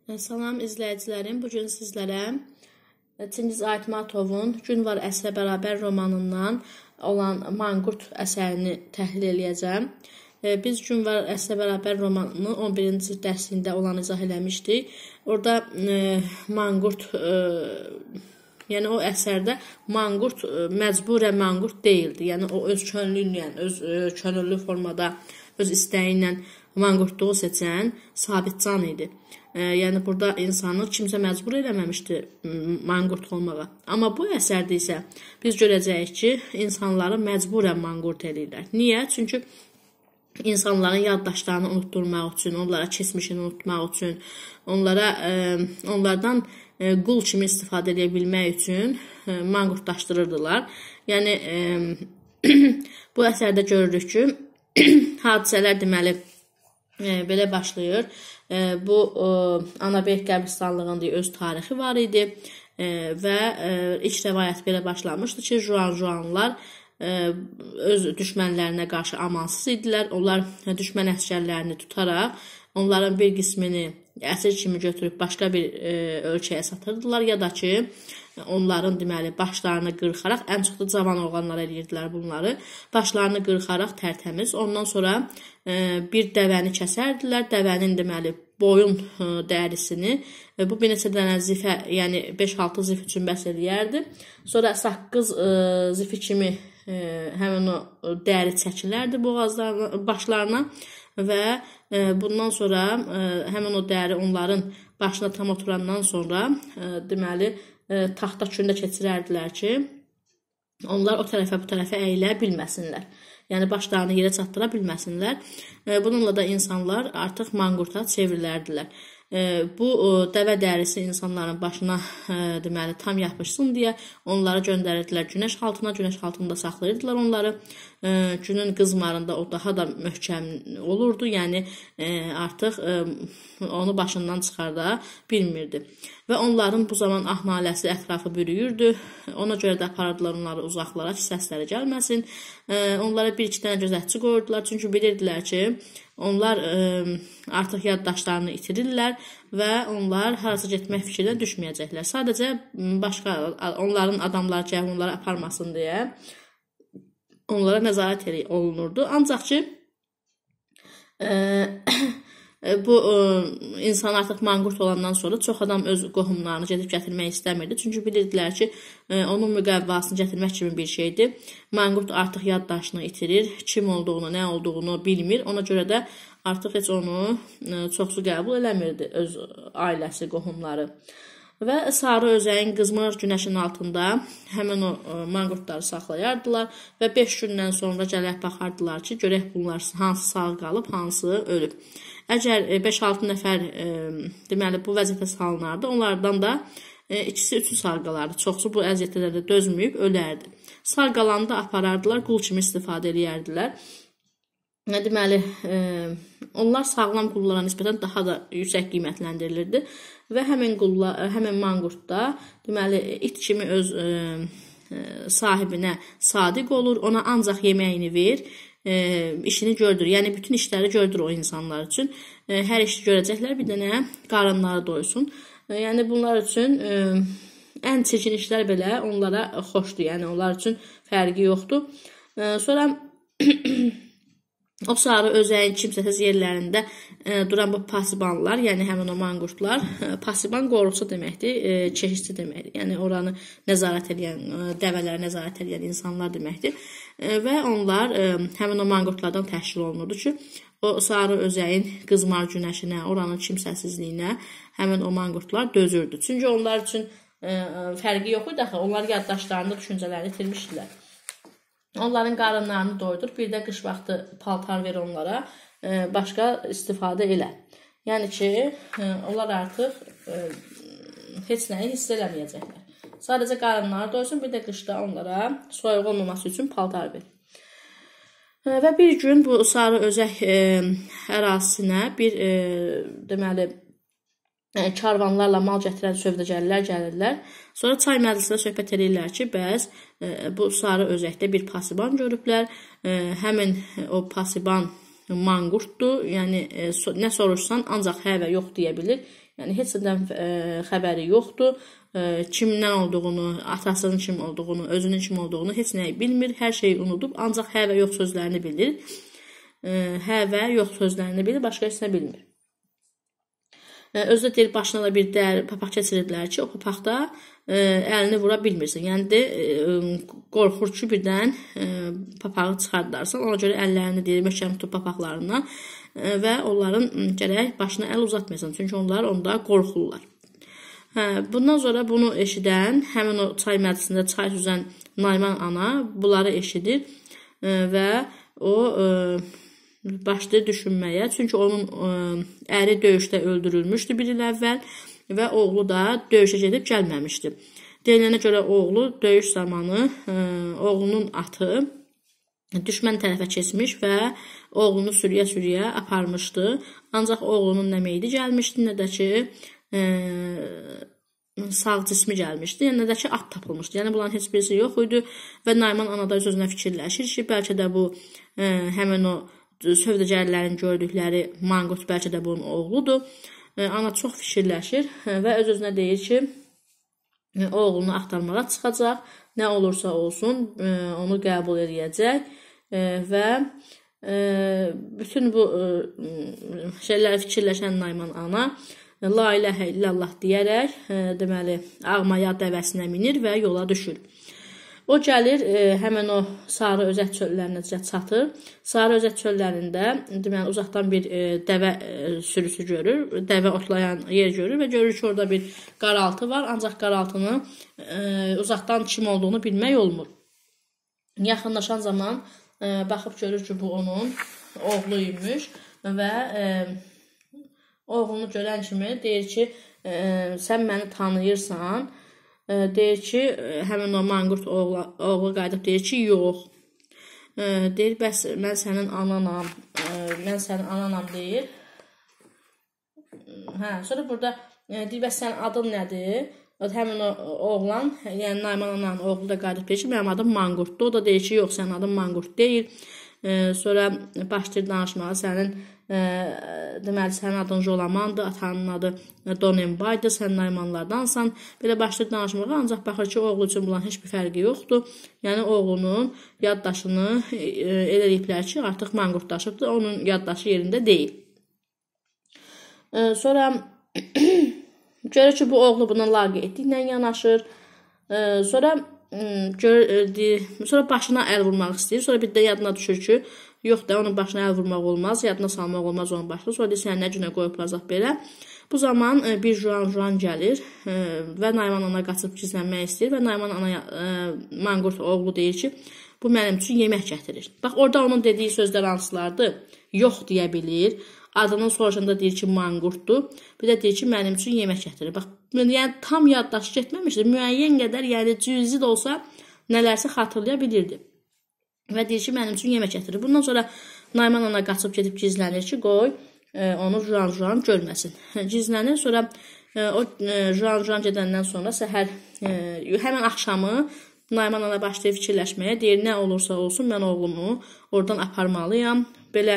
Salam izləyicilərim, bugün sizlərə Çingiz Aytmatovun Gün var əsrə bərabər romanından olan Manqurt əsərini təhlil edəcəm. Biz Gün var əsrə bərabər romanını 11-ci dərsində olan izah eləmişdik. Orada Manqurt, yəni o əsərdə Manqurt məcburən Manqurt deyildi. Yəni o öz könüllü, öz könüllü formada, öz istəyi ilə Manqurtluğu seçən Sabitcan idi. Yəni burada insanı kimsə məcbur eləməmişdi manqurt olmağa. Amma bu əsərdə isə biz görəcəyik ki, insanları məcburən manqurt edirlər. Niyə? Çünki insanların yaddaşlarını unutturmaq üçün, onlara keçmişini unutmaq üçün, onlardan qul kimi istifadə edə bilmək üçün manqurtlaşdırırdılar. Yəni bu əsərdə görürük ki, hadisələr deməli belə başlayır. Bu Anabeyt qəbristanlığında öz tarixi var idi və ilk rəvayət belə başlamışdı ki, Juanlar öz düşmənlərinə qarşı amansız idilər. Onlar düşmən əsgərlərini tutaraq onların bir qismini əsir kimi götürüb başqa bir ölkəyə satırdılar ya da ki, onların deməli başlarını qırxaraq, ən çox da cavan oğlanlar eləyirdilər bunları. Başlarını qırxaraq tərtəmiz. Ondan sonra bir dəvəni kəsərdilər. Dəvənin deməli boyun dərisini, bu bir neçə dənə zifə, yəni 5-6 zif üçün bəs eləyərdi. Sonra saqqız zifi kimi həmin o dəri çəkilərdi başlarına və bundan sonra həmin o dəri onların başına tam oturandan sonra deməli taxta kündə keçirərdilər ki, onlar o tərəfə bu tərəfə əyilə bilməsinlər. Yəni başlarını yerə çatdıra bilməsinlər. Bununla da insanlar artıq manqurta çevrilərdilər. Bu dəvə dərisi insanların başına deməli tam yapışsın deyə onları göndərirdilər günəş altına, günəş altında saxlayırdılar onları. Günün qızmarında o daha da möhkəm olurdu, yəni artıq onu başından çıxarda bilmirdi. Və onların bu zaman naləsi ətrafı bürüyürdü. Ona görə də aparırdılar onları uzaqlara ki, səsləri gəlməsin. Onlara bir-iki dənə gözətçi qoyurdular, çünki bilirdilər ki, onlar artıq yaddaşlarını itirirlər və onlar harasa getmək fikrinə düşməyəcəklər. Sadəcə başqa onların adamları gəlib onları aparmasın deyə onlara nəzarət olunurdu. Ancaq ki, bu insan artıq manqurt olandan sonra çox adam öz qohumlarını gedib gətirmək istəmirdi. Çünki bilirdilər ki, onun müqəvvasını gətirmək kimi bir şeydir. Manqurt artıq yaddaşını itirir, kim olduğunu, nə olduğunu bilmir. Ona görə də artıq heç onu çoxsu qəbul eləmirdi öz ailəsi, qohumları. Və sarı özəyin qızmar günəşin altında həmin o manqurtları saxlayardılar və 5 gündən sonra gəlib baxardılar ki, görək bunlar hansı sağ qalıb, hansı ölüb. Əgər 5-6 nəfər deməli bu vəziyyətə salınardı, onlardan da ikisi üçü sağ qalardı. Çoxsu bu əziyyətlərdə dözməyib ölərdi. Sağ qalanı da aparardılar, qul kimi istifadə edərdilər. Deməli, onlar sağlam qullara nisbətən daha da yüksək qiymətləndirilirdi və həmin manqurtda deməli it kimi öz sahibinə sadiq olur, ona ancaq yeməyini ver, işini gördür. Yəni bütün işləri gördür o insanlar üçün. Hər işi görəcəklər, bir dənə qarınları doysun. Yəni bunlar üçün ən çirkin işlər belə onlara xoşdur. Yəni onlar üçün fərqi yoxdur. Sonra o sarı özəyin kimsəsiz yerlərində duran bu pasibanlar, yəni həmin o manqurtlar, pasiban qorucu deməkdir, keşişçi deməkdir. Yəni oranı nəzarət edən, dəvələrə nəzarət edən insanlar deməkdir. Və onlar həmin o manqurtlardan təşkil olunurdu ki, o sarı özəyin qızmar günəşinə, oranın kimsəsizliyinə həmin o manqurtlar dözürdü. Çünki onlar üçün fərqi yox idi axı, onlar yaddaşlarında düşüncələrini itirmişdilər. Onların qarınlarını doydur, bir də qış vaxtı paltar ver onlara, başqa istifadə elə. Yəni ki, onlar artıq heç nəyi hiss eləməyəcəklər. Sadəcə qarınları doysun, bir də qışda onlara soyuq olmaması üçün paltar ver. Və bir gün bu sarı özək ərazisinə bir deməli karvanlarla mal gətirən sövdəgərlər gəlirlər. Sonra çay məclisində söhbət edirlər ki, bəs bu sarı özəkdə bir pasiban görüblər. Həmin o pasiban manqurtdur. Yəni nə soruşsan ancaq hə və yox deyə bilir. Yəni heç nədən xəbəri yoxdur. Kimdən olduğunu, atasının kim olduğunu, özünün kim olduğunu heç nəyi bilmir. Hər şeyi unudub ancaq hə və yox sözlərini bilir. Hə və yox sözlərini bilir, başqa heç nə bilmir. Özü də deyir, başına da bir papaq keçiriblər ki, o papaqda əlini vura bilmirsən. Yəni de, qorxur ki, birdən papağı çıxardarsan. Ona görə əllərini deyir, möhkəm tutub papaqlarından və onların gərək başına əl uzatmayasan. Çünki onlar onda qorxurlar. Bundan sonra bunu eşidən, həmin o çay məclisində çay süzən Nayman ana bunları eşidir və o başlayır düşünməyə. Çünki onun əri döyüşdə öldürülmüşdü bir il əvvəl və oğlu da döyüşə gedib gəlməmişdi. Deyilənə görə oğlu döyüş zamanı oğlunun atı düşmən tərəfə keçmiş və oğlunu sürüyə-sürüyə aparmışdı. Ancaq oğlunun nə meyidi gəlmişdi, nə də ki sağ cismi gəlmişdi, nə də ki at tapılmışdı. Yəni bunların heç birisi yox idi və Nayman ana da öz-özünə fikirləşir ki, bəlkə də bu həmin o sövdəgərlərin gördükləri manqurt bəlkə də bunun oğludur. Ana çox fikirləşir və öz-özünə deyir ki, oğlunu axtarmağa çıxacaq, nə olursa olsun onu qəbul edəcək və bütün bu şeyləri fikirləşən Nayman ana la iləhə illallah deyərək deməli Ağmaya dəvəsinə minir və yola düşür. O gəlir, həmən o Sarı Özək çöllərinə çatır. Sarı Özək çöllərində deməli uzaqdan bir dəvə sürüsü görür, dəvə otlayan yer görür və görür ki, orada bir qaraltı var, ancaq qaraltını uzaqdan kim olduğunu bilmək olmur. Yaxınlaşan zaman baxıb görür ki, bu onun oğlu imiş və oğlunu görən kimi deyir ki, sən məni tanıyırsan. Deyir ki, həmin o manqurt oğlu qayıdıb deyir ki, yox. Deyir, bəs mən sənin ananam, deyir. Sonra burada deyir, bəs sənin adın nədir? Həmin o oğlan, yəni Nayman ananın oğlu da qayıdıb deyir ki, mənim adım manqurtdur. O da deyir ki, yox, sənin adın manqurt deyil. Sonra başlayır danışmağa, deməli, sənin adın Jolamandır, atanın adı Donenbaydır, sən Naymanlardansan. Belə başlayır danışmağa, ancaq baxır ki, oğlu üçün bunların heç bir fərqi yoxdur. Yəni, oğlunun yaddaşını elə eləyiblər ki, artıq manqurtlaşıbdır, onun yaddaşı yerində deyil. Sonra görür ki, bu oğlu buna laqeydliklə yanaşır. Sonra başına əl vurmaq istəyir. Sonra bir də yadına düşür ki, yox da onun başına əl vurmaq olmaz, yadına salmaq olmaz onun başına. Sonra deyir, sən nə günə qoyublaracaq belə. Bu zaman bir Juan gəlir və Nayman ana qaçıb gizlənmək istəyir və Nayman ana manqurt oğlu deyir ki, bu mənim üçün yemək gətirir. Bax, orada onun dediyi sözlər hansılardır? Yox deyə bilir. Adının soruşanda deyir ki, manqurtdur. Bir də deyir ki, mənim üçün yemək gətirir. Bax, yəni tam yaddaşı getməmişdir. Müəyyən qədər, yəni cüzi də olsa nələrsə xatırlaya bilirdi. Və deyir ki, mənim üçün yemək gətirir. Bundan sonra Nayman ana qaçıb gedib gizlənir ki, qoy onu Juan görməsin. Gizlənir, sonra o Juan gedəndən sonra səhər, həmən axşamı Nayman ana başlayır fikirləşməyə. Deyir, nə olursa olsun, mən oğlumu oradan aparmalıyam. Belə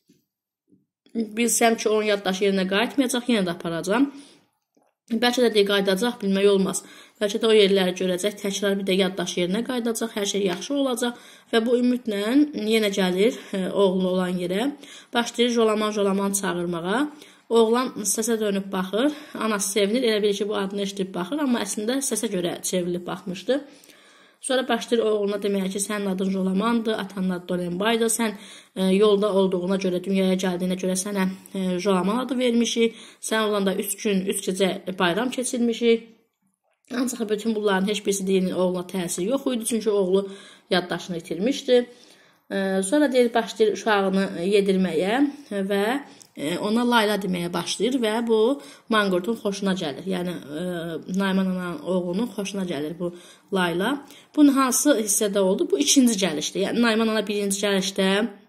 bilsəm ki, onun yaddaşı yerinə qayıtmayacaq, yenə də aparacam. Bəlkə də deyir, qayıdacaq, bilmək olmaz. Bəlkə də o yerləri görəcək, təkrar bir də yaddaşı yerinə qayıdacaq, hər şey yaxşı olacaq və bu ümidlə yenə gəlir oğlu olan yerə. Başlayır Jolaman çağırmağa. Oğlan səsə dönüb baxır, anası sevinir, elə bilir ki, bu adını eşidib baxır, amma əslində səsə görə çevrilib baxmışdı. Sonra başlayır oğluna deməyə ki, sənin adın Jolamandır, atanın adı Donenbaydır, sən yolda olduğuna görə, dünyaya gəldiyinə görə sənə Jolaman adı vermişik, sən olanda 3 gün, 3 gecə bayram keçirmişik. Ancaq bütün bunların heç birisi deyilin oğluna təsiri yox idi, çünki oğlu yaddaşını itirmişdi. Sonra deyir, başlayır uşağını yedirməyə və ona Layla deməyə başlayır və bu manqurtun xoşuna gəlir. Yəni, Nayman ananın oğlunun xoşuna gəlir bu Layla. Bunun hansı hissədə oldu? Bu ikinci gəlişdə. Yəni, Nayman ana birinci gəlişdə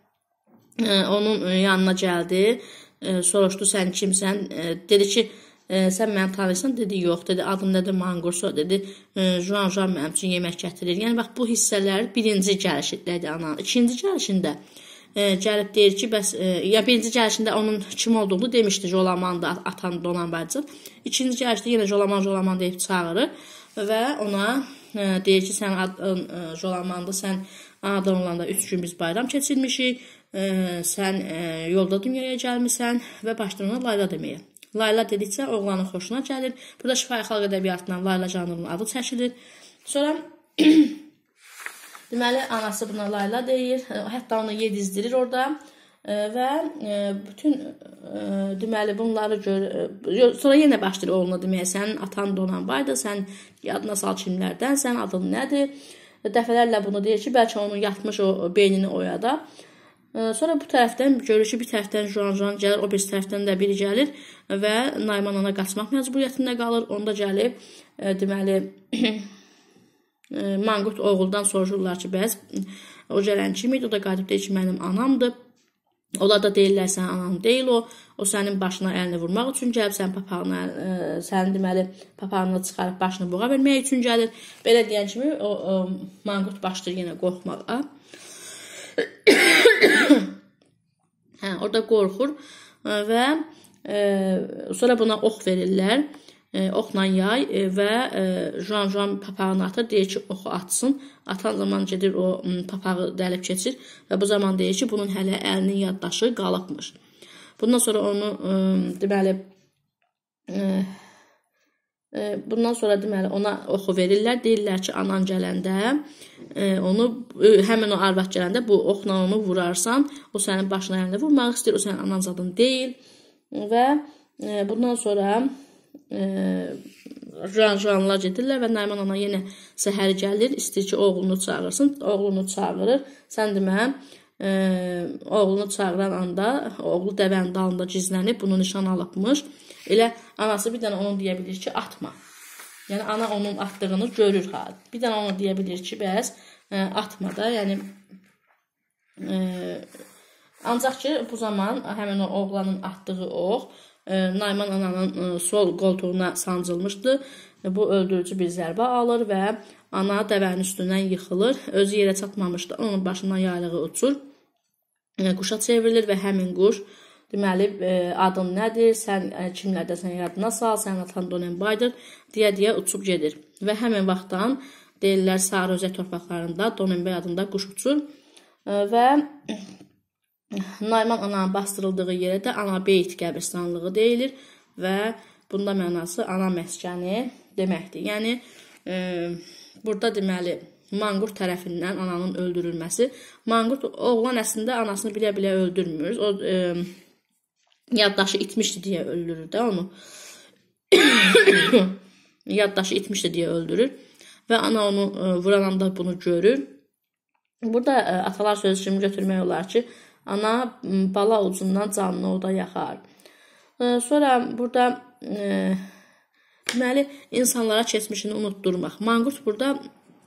onun yanına gəldi, soruşdu, sən kimsən? Dedi ki, sən məni tanıyırsan? Dedi, yox. Dedi, adım nədir? Manqurt. Sonra dedi, Juan mənim üçün yemək gətirir. Yəni, bax, bu hissələr birinci gəlişdədir ananın. İkinci gəlişində gəlib deyir ki, bəs ya birinci gəlişində onun kim olduğunu demişdi, Jolamandı, atan Donanbay. İkinci gəlişdə yenə Jolaman deyib çağırır və ona deyir ki, sən adın Jolamandı, sən anadan olanda 3 gün biz bayram keçirmişik, sən yolda dünyaya gəlmirsən və başlayır ona Layla deməyə. Layla dedikcə oğlanın xoşuna gəlir. Burada şifahi xalq ədəbiyyatından Layla janrının adı çəkilir. Sonra deməli, anası buna Layla deyir, hətta onu yedizdirir orada və bütün deməli, bunları görür. Sonra yenə başlayır oğluna deməyə, sənin atan Donanbaydır, sən yadına sal kimlərdənsən, adın nədir? Dəfələrlə bunu deyir ki, bəlkə onun yatmış o beynini oyada. Sonra bu tərəfdən görür ki, bir tərəfdən Juan gəlir, o bir tərəfdən də biri gəlir və Nayman ana qaçmaq məcburiyyətində qalır. Onda gəlib, deməli, Manqurt oğuldan soruşurlar ki, bəs o gələn kim idi? O da qayıdıb deyir ki, mənim anamdır. Onlar da deyirlər, sən anam deyil o. O sənin başına əlini vurmaq üçün gəlib, sənin deməli, papağını çıxarıb başını buğa vermək üçün gəlir. Belə deyən kimi o Manqurt başlayır yenə qorxmağa. Orada qorxur və sonra buna ox verirlər. Oxla yay və Juan papağını atır, deyir ki, oxu atsın. Atan zaman gedir, o papağı dəlib keçir və bu zaman deyir ki, bunun hələ əlinin yaddaşı qalıbmış. Bundan sonra onu deməli ona oxu verirlər. Deyirlər ki, anan gələndə onu, həmin o arvad gələndə bu oxla onu vurarsan, o sənin başına əlini vurmaq istəyir, o sənin anan zadın deyil. Və bundan sonra Juanlar gedirlər və Nayman ana yenə səhər gəlir, istəyir ki, oğlunu çağırsın. Oğlunu çağırır. Sən demə, oğlunu çağıran anda oğlu dəvənin dalında gizlənib, bunu nişan alıbmış. Elə anası bir dənə onu deyə bilir ki, atma. Yəni, ana onun atdığını görür. Bir dənə onu deyə bilir ki, bəs atma da. Yəni, ancaq ki, bu zaman həmin o oğlanın atdığı ox Nayman ananın sol qoltuğuna sancılmışdı. Bu öldürücü bir zərbə alır və ana dəvənin üstündən yıxılır. Özü yerə çatmamışdı. Onun başından yaylığı uçur. Quşa çevrilir və həmin quş deməli, adın nədir, sən kimlərdəsən yadına sal, sən atan Donanbaydır, deyə uçub gedir. Və həmin vaxtdan deyirlər, Sarı Özək torpaqlarında Donanbay adında quş uçur və Nayman ananın bastırıldığı yerə də Anabeyt qəbristanlığı deyilir və bunda mənası ana məskəni deməkdir. Yəni, burada deməli, Manqurt tərəfindən ananın öldürülməsi. Manqurt oğlan əslində anasını bilə-bilə öldürmür. O yaddaşı itmişdi deyə öldürür də onu. Yaddaşı itmişdi deyə öldürür və ana onu vuran anda bunu görür. Burada atalar sözü kimi götürmək olar ki, ana bala ucundan canını o da yaxar. Sonra burada deməli, insanlara keçmişini unutturmaq. Manqurt burada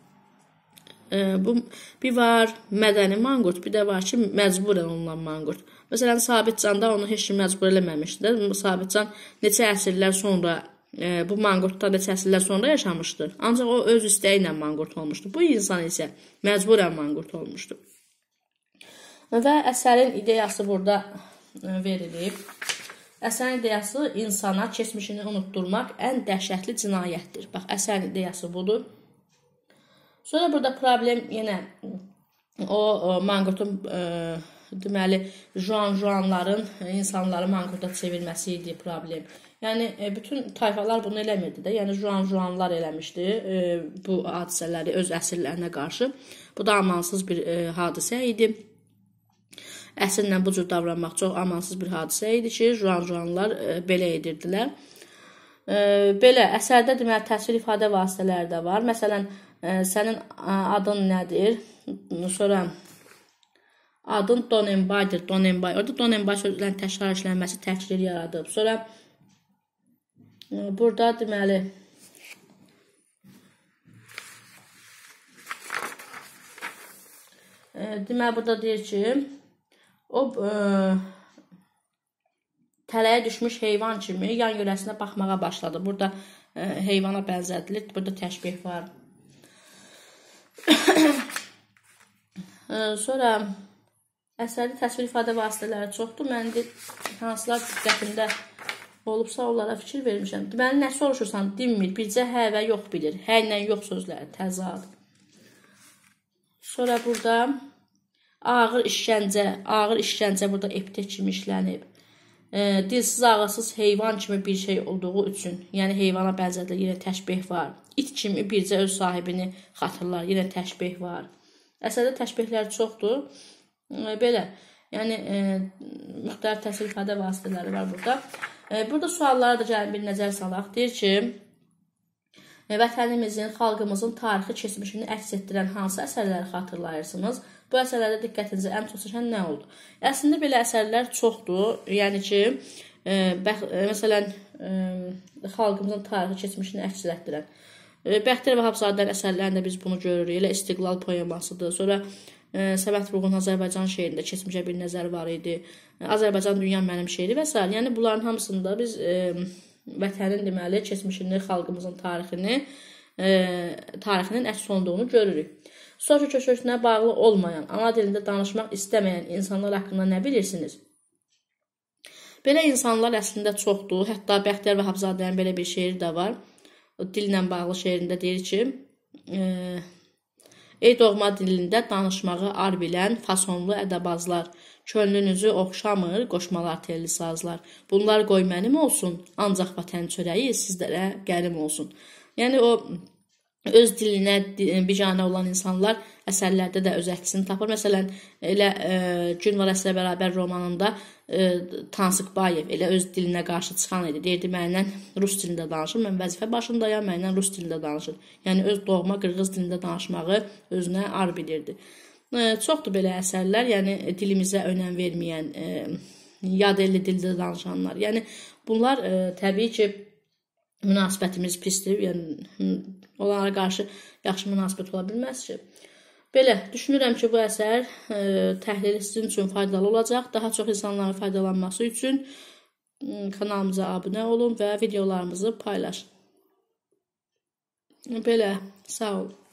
bir var mədəni manqurt, bir də var ki, məcburən olunan manqurt. Məsələn, Sabitcanda onu heç kim məcbur eləməmişdir. Sabitcan neçə əsrlər sonra, bu manqurtda neçə əsrlər sonra yaşamışdır. Ancaq o öz istəyi ilə manqurt olmuşdur. Bu insan isə məcburən manqurt olmuşdur. Və əsərin ideyası burada verilib. Əsərin ideyası insana keçmişini unutturmaq ən dəhşətli cinayətdir. Bax, əsərin ideyası budur. Sonra burada problem yenə o manqurtun deməli, Juanların insanları manqurta çevirməsi idi problem. Yəni, bütün tayfalar bunu eləmirdi də. Yəni, Juanlar eləmişdi bu hadisələri öz əsirlərinə qarşı. Bu da amansız bir hadisə idi. Əsrlə bu cür davranmaq çox amansız bir hadisə idi ki, Juanlar belə edirdilər. Belə, əsərdə deməli, təsvir ifadə vasitələri də var. Məsələn, sənin adın nədir? Sonra adın Donanbaydır, Donanbay. Orada Donanbay sözlərin təkrar işlənməsi təkrir yaradıb. Sonra burada deməli burada deyir ki, o tələyə düşmüş heyvan kimi yan yörəsinə baxmağa başladı. Burada heyvana bənzədilir. Burada təşbih var. Sonra Əsərdə təsvir ifadə vasitələri çoxdur. Mən indi hansılar diqqətimdə olubsa, onlara fikir vermişəm. Deməli, nə soruşursan, dinmir, bircə hə və yox bilir. Hə ilə yox sözləri, təzad. Sonra burada ağır işgəncə burada epitet kimi işlənib. Dilsiz, ağırsız heyvan kimi bir şey olduğu üçün, yəni heyvana bənzədilir, yenə təşbeh var. İt kimi bircə öz sahibini xatırlar, yenə təşbeh var. Əsərdə təşbehlər çoxdur. Belə, yəni müxtəlif təsvir ifadə vasitələri var burada. Burada suallara da gəlin bir nəzər salaq. Deyir ki, vətənimizin, xalqımızın tarixi keçmişini əks etdirən hansı əsərləri xatırlayırsınız? Bu əsərlərdə diqqətinizi ən çox çəkən nə oldu? Əslində belə əsərlər çoxdur. Yəni ki, məsələn, xalqımızın tarixi keçmişini əks etdirən. Bəxtiyar Vahabzadənin əsərlərində biz bunu görürük. Elə İstiqlal poemasıdır. Sonra Səməd Vurğunun Azərbaycan şeirində keçmişə bir nəzər var idi. Azərbaycan dünya mənim şeiri və s. Yəni bunların hamısında biz vətənin deməli keçmişini, xalqımızın tarixinin əks olunduğunu görürük. Soşi köçürtünə bağlı olmayan, ana dilində danışmaq istəməyən insanlar haqqında nə bilirsiniz? Belə insanlar əslində çoxdur. Hətta Bəxtiyar Vahabzadənin belə bir şeiri də var. O dillə bağlı şeirində deyir ki, ey doğma dilində danışmağı ar bilən fasonlu ədəbazlar, könlünüzü oxşamır qoşmalar telli sazlar. Bunlar qoy mənim olsun, ancaq vətən çörəyi sizlərə qənim olsun. Yəni o öz dilinə biganə olan insanlar əsərlərdə də öz əksini tapır. Məsələn, elə Gün var əsrə bərabər romanında Tansıkbayev elə öz dilinə qarşı çıxan idi. Deyirdi, mənlə rus dilində danışır, mən vəzifə başındayam, mənlə rus dilində danışır. Yəni öz doğma qırğız dilində danışmağı özünə ar bilirdi. Çoxdur belə əsərlər, yəni dilimizə önəm verməyən, yad elli dildə danışanlar. Yəni bunlar təbii ki, münasibətimiz pisdir, yəni onlara qarşı yaxşı münasibət ola bilməz ki. Belə, düşünürəm ki, bu əsər təhlili sizin üçün faydalı olacaq. Daha çox insanların faydalanması üçün kanalımıza abunə olun və videolarımızı paylaşın. Belə, sağ olun.